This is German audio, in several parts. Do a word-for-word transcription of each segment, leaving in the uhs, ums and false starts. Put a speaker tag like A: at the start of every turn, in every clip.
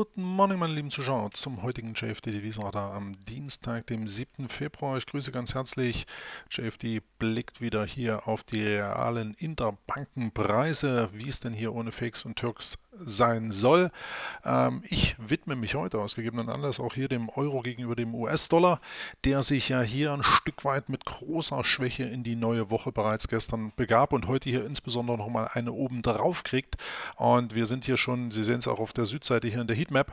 A: Good Morning, meine lieben Zuschauer, zum heutigen J F D-Devisenradar am Dienstag, dem siebten Februar. Ich grüße ganz herzlich. J F D blickt wieder hier auf die realen Interbankenpreise, wie es denn hier ohne Fakes und Türks sein soll. Ähm, ich widme mich heute aus gegebenen Anlass auch hier dem Euro gegenüber dem U S-Dollar, der sich ja hier ein Stück weit mit großer Schwäche in die neue Woche bereits gestern begab und heute hier insbesondere nochmal eine oben drauf kriegt. Und wir sind hier schon, Sie sehen es auch auf der Südseite hier in der Heatmap,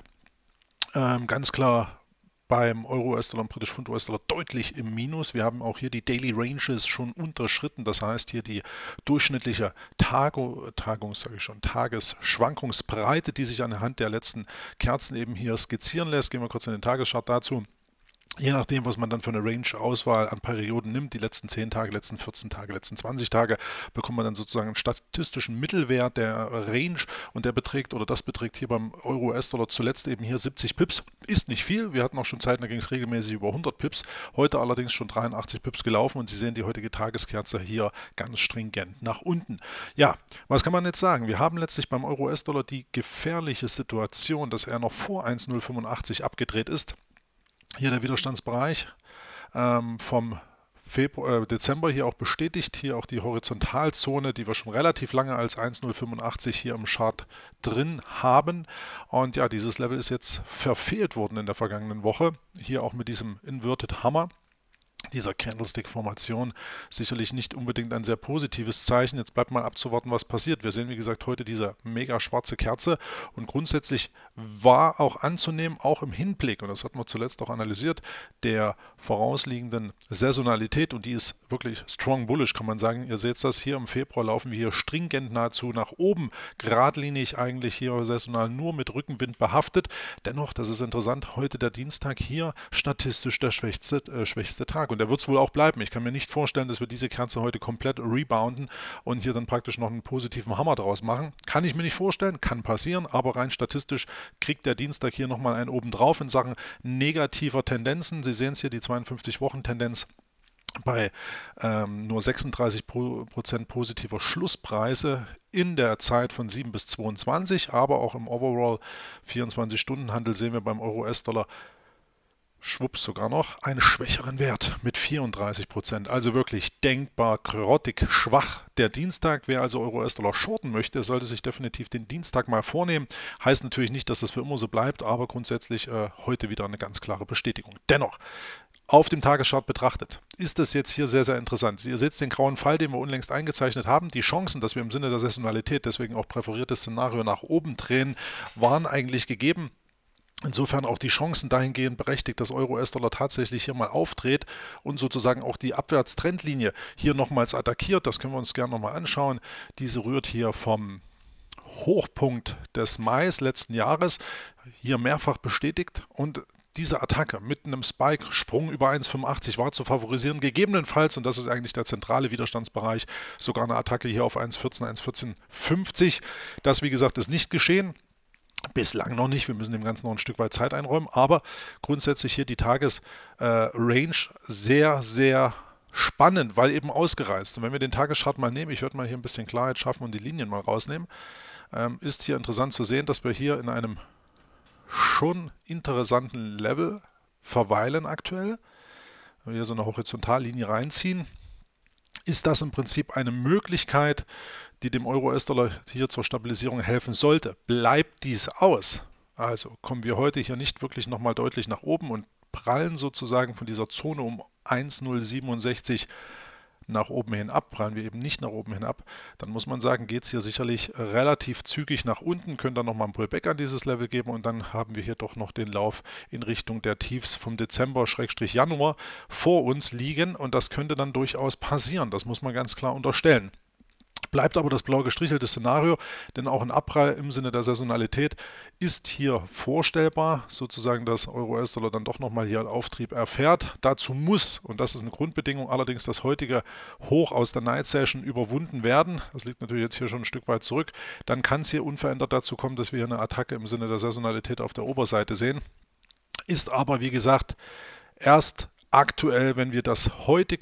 A: ähm, ganz klar beim Euro-U S-Dollar und British Pfund-U S-Dollar deutlich im Minus. Wir haben auch hier die Daily Ranges schon unterschritten. Das heißt hier die durchschnittliche Tago, Tagungs, sage ich schon, Tagesschwankungsbreite, die sich anhand der letzten Kerzen eben hier skizzieren lässt. Gehen wir kurz in den Tageschart dazu. Je nachdem, was man dann für eine Range-Auswahl an Perioden nimmt, die letzten zehn Tage, letzten vierzehn Tage, letzten zwanzig Tage, bekommt man dann sozusagen einen statistischen Mittelwert der Range und der beträgt, oder das beträgt hier beim Euro-U S-Dollar zuletzt eben hier siebzig Pips. Ist nicht viel, wir hatten auch schon Zeiten, da ging es regelmäßig über hundert Pips, heute allerdings schon dreiundachtzig Pips gelaufen und Sie sehen die heutige Tageskerze hier ganz stringent nach unten. Ja, was kann man jetzt sagen? Wir haben letztlich beim Euro-U S-Dollar die gefährliche Situation, dass er noch vor eins Komma null fünfundachtzig abgedreht ist. Hier der Widerstandsbereich ähm, vom Februar, äh, Dezember hier auch bestätigt. Hier auch die Horizontalzone, die wir schon relativ lange als eins Komma null fünfundachtzig hier im Chart drin haben. Und ja, dieses Level ist jetzt verfehlt worden in der vergangenen Woche. Hier auch mit diesem Inverted Hammer. Dieser Candlestick-Formation sicherlich nicht unbedingt ein sehr positives Zeichen. Jetzt bleibt mal abzuwarten, was passiert. Wir sehen, wie gesagt, heute diese mega schwarze Kerze und grundsätzlich war auch anzunehmen, auch im Hinblick, und das hatten wir zuletzt auch analysiert, der vorausliegenden Saisonalität, und die ist wirklich strong bullish, kann man sagen. Ihr seht das hier im Februar, laufen wir hier stringent nahezu nach oben, geradlinig eigentlich hier saisonal nur mit Rückenwind behaftet. Dennoch, das ist interessant, heute der Dienstag hier statistisch der schwächste, äh, schwächste Tag. Und der wird es wohl auch bleiben. Ich kann mir nicht vorstellen, dass wir diese Kerze heute komplett rebounden und hier dann praktisch noch einen positiven Hammer draus machen. Kann ich mir nicht vorstellen, kann passieren, aber rein statistisch kriegt der Dienstag hier nochmal einen obendrauf in Sachen negativer Tendenzen. Sie sehen es hier, die zweiundfünfzig-Wochen-Tendenz bei ähm, nur sechsunddreißig Prozent positiver Schlusspreise in der Zeit von sieben bis zweiundzwanzig, aber auch im Overall vierundzwanzig-Stunden-Handel sehen wir beim Euro-U S-Dollar schwupps sogar noch einen schwächeren Wert mit vierunddreißig Prozent. Also wirklich denkbar grottig schwach der Dienstag. Wer also Euro-U S-Dollar shorten möchte, sollte sich definitiv den Dienstag mal vornehmen. Heißt natürlich nicht, dass das für immer so bleibt, aber grundsätzlich äh, heute wieder eine ganz klare Bestätigung. Dennoch, auf dem Tageschart betrachtet, ist das jetzt hier sehr, sehr interessant. Ihr seht den grauen Pfeil, den wir unlängst eingezeichnet haben. Die Chancen, dass wir im Sinne der Saisonalität, deswegen auch präferiertes Szenario, nach oben drehen, waren eigentlich gegeben. Insofern auch die Chancen dahingehend berechtigt, dass Euro-U S-Dollar tatsächlich hier mal aufdreht und sozusagen auch die Abwärtstrendlinie hier nochmals attackiert. Das können wir uns gerne nochmal anschauen. Diese rührt hier vom Hochpunkt des Mai letzten Jahres, hier mehrfach bestätigt, und diese Attacke mit einem Spike-Sprung über eins Komma fünfundachtzig war zu favorisieren, gegebenenfalls, und das ist eigentlich der zentrale Widerstandsbereich, sogar eine Attacke hier auf eins Komma vierzehn, eins Komma vierzehn fünfzig. Das, wie gesagt, ist nicht geschehen. Bislang noch nicht, wir müssen dem Ganzen noch ein Stück weit Zeit einräumen, aber grundsätzlich hier die Tagesrange äh, sehr, sehr spannend, weil eben ausgereizt. Und wenn wir den Tageschart mal nehmen, ich werde mal hier ein bisschen Klarheit schaffen und die Linien mal rausnehmen, ähm, ist hier interessant zu sehen, dass wir hier in einem schon interessanten Level verweilen aktuell. Wenn wir hier so eine Horizontallinie reinziehen, ist das im Prinzip eine Möglichkeit, die dem Euro-U S-Dollar hier zur Stabilisierung helfen sollte. Bleibt dies aus, also kommen wir heute hier nicht wirklich nochmal deutlich nach oben und prallen sozusagen von dieser Zone um eins Komma null siebenundsechzig nach oben hin ab, prallen wir eben nicht nach oben hin ab, dann muss man sagen, geht es hier sicherlich relativ zügig nach unten, können dann nochmal ein Pullback an dieses Level geben und dann haben wir hier doch noch den Lauf in Richtung der Tiefs vom Dezember-Januar vor uns liegen und das könnte dann durchaus passieren, das muss man ganz klar unterstellen. Bleibt aber das blau gestrichelte Szenario, denn auch ein Abprall im Sinne der Saisonalität ist hier vorstellbar, sozusagen, dass Euro-U S-Dollar dann doch nochmal hier einen Auftrieb erfährt. Dazu muss, und das ist eine Grundbedingung, allerdings das heutige Hoch aus der Night Session überwunden werden. Das liegt natürlich jetzt hier schon ein Stück weit zurück. Dann kann es hier unverändert dazu kommen, dass wir hier eine Attacke im Sinne der Saisonalität auf der Oberseite sehen. Ist aber, wie gesagt, erst aktuell, wenn wir das heutige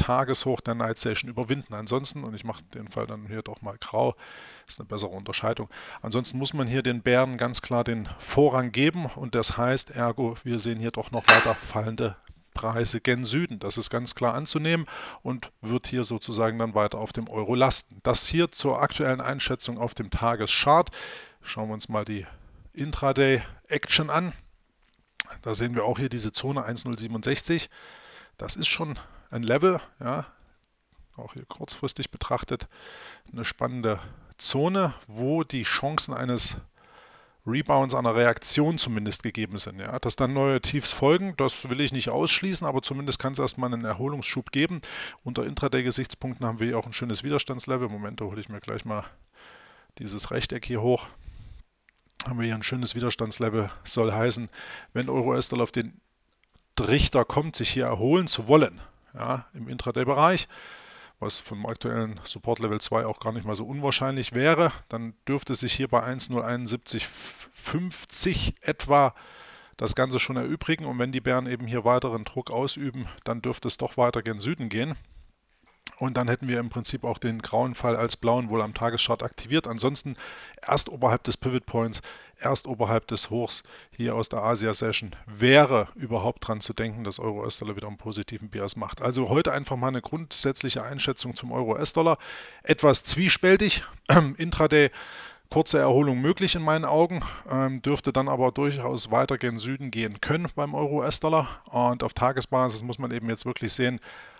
A: Tageshoch der Night Session überwinden. Ansonsten, und ich mache den Fall dann hier doch mal grau, ist eine bessere Unterscheidung. Ansonsten muss man hier den Bären ganz klar den Vorrang geben und das heißt ergo, wir sehen hier doch noch weiter fallende Preise gen Süden. Das ist ganz klar anzunehmen und wird hier sozusagen dann weiter auf dem Euro lasten. Das hier zur aktuellen Einschätzung auf dem Tageschart. Schauen wir uns mal die Intraday Action an. Da sehen wir auch hier diese Zone eins Komma null siebenundsechzig. Das ist schon ein Level, ja, auch hier kurzfristig betrachtet eine spannende Zone, wo die Chancen eines Rebounds, einer Reaktion zumindest gegeben sind. Ja. Dass dann neue Tiefs folgen, das will ich nicht ausschließen, aber zumindest kann es erstmal einen Erholungsschub geben. Unter Intraday-Gesichtspunkten haben wir hier auch ein schönes Widerstandslevel. Moment, da hole ich mir gleich mal dieses Rechteck hier hoch. Haben wir hier ein schönes Widerstandslevel, soll heißen, wenn Euro-U S-Dollar auf den Trichter kommt, sich hier erholen zu wollen, ja, im Intraday-Bereich, was vom aktuellen Support Level zwei auch gar nicht mal so unwahrscheinlich wäre, dann dürfte sich hier bei eins Komma null einundsiebzig fünfzig etwa das Ganze schon erübrigen und wenn die Bären eben hier weiteren Druck ausüben, dann dürfte es doch weiter gen Süden gehen. Und dann hätten wir im Prinzip auch den grauen Fall als blauen wohl am Tageschart aktiviert. Ansonsten erst oberhalb des Pivot Points, erst oberhalb des Hochs hier aus der Asia-Session wäre überhaupt dran zu denken, dass Euro-U S-Dollar wieder einen positiven Bias macht. Also heute einfach mal eine grundsätzliche Einschätzung zum Euro-U S-Dollar. Etwas zwiespältig. Intraday kurze Erholung möglich in meinen Augen, ähm, dürfte dann aber durchaus weiter gen Süden gehen können beim Euro-U S-Dollar. Und auf Tagesbasis muss man eben jetzt wirklich sehen,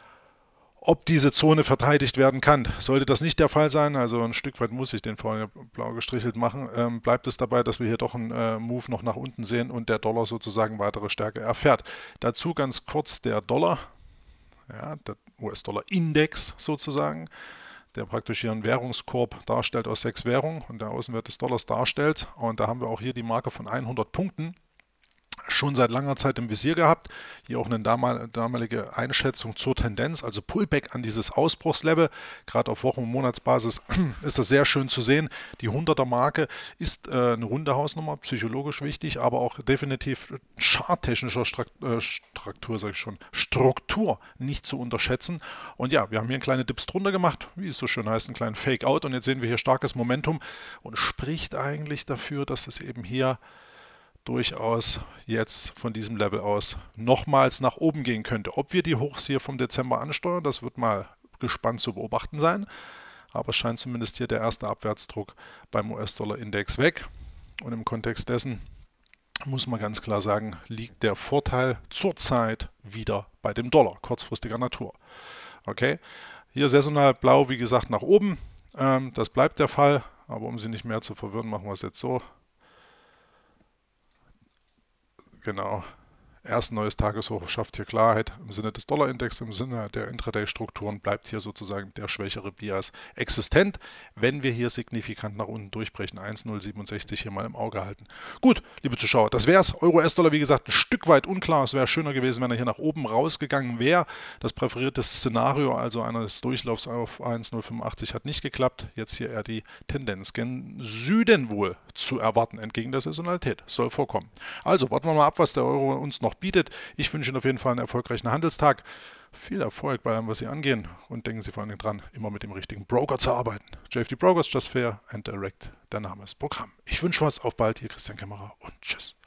A: ob diese Zone verteidigt werden kann. Sollte das nicht der Fall sein, also ein Stück weit muss ich den vorhin blau gestrichelt machen, ähm, bleibt es dabei, dass wir hier doch einen äh, Move noch nach unten sehen und der Dollar sozusagen weitere Stärke erfährt. Dazu ganz kurz der Dollar, ja, der U S-Dollar-Index sozusagen, der praktisch hier einen Währungskorb darstellt aus sechs Währungen und der Außenwert des Dollars darstellt. Und da haben wir auch hier die Marke von hundert Punkten. Schon seit langer Zeit im Visier gehabt. Hier auch eine damalige Einschätzung zur Tendenz, also Pullback an dieses Ausbruchslevel. Gerade auf Wochen- und Monatsbasis ist das sehr schön zu sehen. Die hunderter Marke ist äh, eine runde Hausnummer, psychologisch wichtig, aber auch definitiv charttechnischer Struktur, sage ich schon, Struktur nicht zu unterschätzen. Und ja, wir haben hier eine kleine Dips drunter gemacht, wie es so schön heißt, einen kleinen Fake-Out. Und jetzt sehen wir hier starkes Momentum und spricht eigentlich dafür, dass es eben hier durchaus jetzt von diesem Level aus nochmals nach oben gehen könnte. Ob wir die Hochs hier vom Dezember ansteuern, das wird mal gespannt zu beobachten sein. Aber es scheint zumindest hier der erste Abwärtsdruck beim U S-Dollar-Index weg. Und im Kontext dessen muss man ganz klar sagen, liegt der Vorteil zurzeit wieder bei dem Dollar, kurzfristiger Natur. Okay, hier saisonal blau, wie gesagt, nach oben. Ähm, das bleibt der Fall, aber um Sie nicht mehr zu verwirren, machen wir es jetzt so. Genau. Erst ein neues Tageshoch schafft hier Klarheit im Sinne des Dollarindex, im Sinne der Intraday-Strukturen bleibt hier sozusagen der schwächere Bias existent, wenn wir hier signifikant nach unten durchbrechen. eins Komma null siebenundsechzig hier mal im Auge halten. Gut, liebe Zuschauer, das wäre es. Euro-U S-Dollar, wie gesagt, ein Stück weit unklar. Es wäre schöner gewesen, wenn er hier nach oben rausgegangen wäre. Das präferierte Szenario, also eines Durchlaufs auf eins Komma null fünfundachtzig, hat nicht geklappt. Jetzt hier eher die Tendenz gen Süden wohl zu erwarten, entgegen der Saisonalität. Soll vorkommen. Also warten wir mal ab, was der Euro uns noch bietet. Ich wünsche Ihnen auf jeden Fall einen erfolgreichen Handelstag. Viel Erfolg bei allem, was Sie angehen und denken Sie vor allem dran, immer mit dem richtigen Broker zu arbeiten. J F D Brokers, Just Fair and Direct, der Name ist Programm. Ich wünsche was, auf bald, hier Christian Kämmerer und tschüss.